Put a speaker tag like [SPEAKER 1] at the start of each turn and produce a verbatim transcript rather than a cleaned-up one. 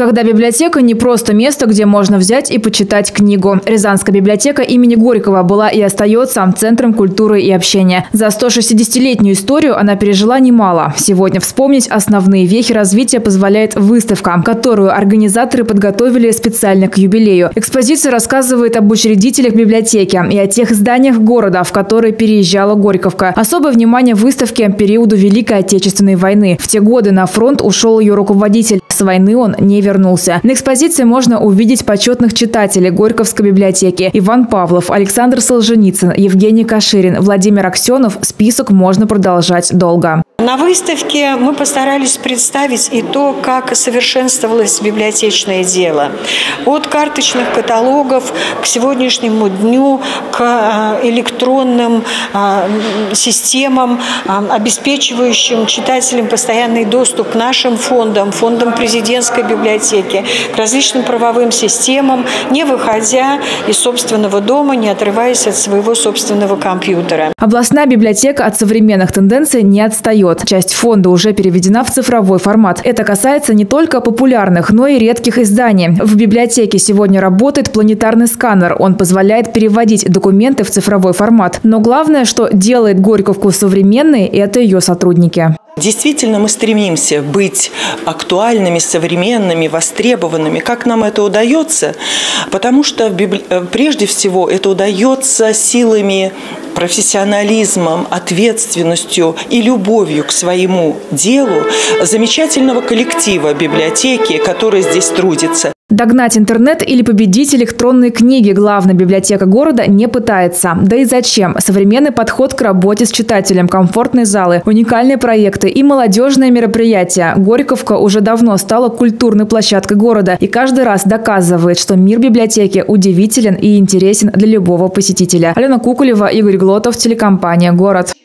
[SPEAKER 1] Когда библиотека не просто место, где можно взять и почитать книгу. Рязанская библиотека имени Горького была и остается центром культуры и общения. За сто шестидесятилетнюю историю она пережила немало. Сегодня вспомнить основные вехи развития позволяет выставка, которую организаторы подготовили специально к юбилею. Экспозиция рассказывает об учредителях библиотеки и о тех зданиях города, в которые переезжала Горьковка. Особое внимание в выставке – периоду Великой Отечественной войны. В те годы на фронт ушел ее руководитель. С войны он не вернулся. Вернулся. На экспозиции можно увидеть почетных читателей Горьковской библиотеки: Иван Павлов, Александр Солженицын, Евгений Каширин, Владимир Аксенов. Список можно продолжать долго.
[SPEAKER 2] На выставке мы постарались представить и то, как совершенствовалось библиотечное дело. От карточных каталогов к сегодняшнему дню, к электронным системам, обеспечивающим читателям постоянный доступ к нашим фондам, фондам президентской библиотеки, к различным правовым системам, не выходя из собственного дома, не отрываясь от своего собственного компьютера.
[SPEAKER 1] Областная библиотека от современных тенденций не отстает. Часть фонда уже переведена в цифровой формат. Это касается не только популярных, но и редких изданий. В библиотеке сегодня работает планетарный сканер. Он позволяет переводить документы в цифровой формат. Но главное, что делает Горьковку современной, это ее сотрудники.
[SPEAKER 3] Действительно, мы стремимся быть актуальными, современными, востребованными. Как нам это удается? Потому что прежде всего это удается силами, профессионализмом, ответственностью и любовью к своему делу замечательного коллектива библиотеки, который здесь трудится.
[SPEAKER 1] Догнать интернет или победить электронные книги главная библиотека города не пытается. Да и зачем? Современный подход к работе с читателем, комфортные залы, уникальные проекты и молодежные мероприятия. Горьковка уже давно стала культурной площадкой города и каждый раз доказывает, что мир библиотеки удивителен и интересен для любого посетителя. Алена Кукулева, Игорь Глотов, телекомпания «Город».